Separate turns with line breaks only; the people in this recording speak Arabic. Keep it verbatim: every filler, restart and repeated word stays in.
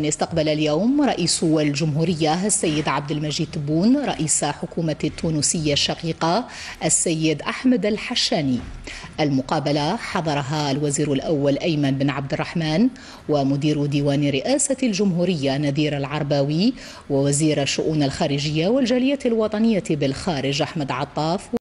استقبل اليوم رئيس الجمهورية السيد عبد المجيد تبون رئيس حكومة التونسية الشقيقة السيد أحمد الحشاني. المقابلة حضرها الوزير الأول أيمن بن عبد الرحمن ومدير ديوان رئاسة الجمهورية نذير العرباوي ووزير الشؤون الخارجية والجالية الوطنية بالخارج أحمد عطاف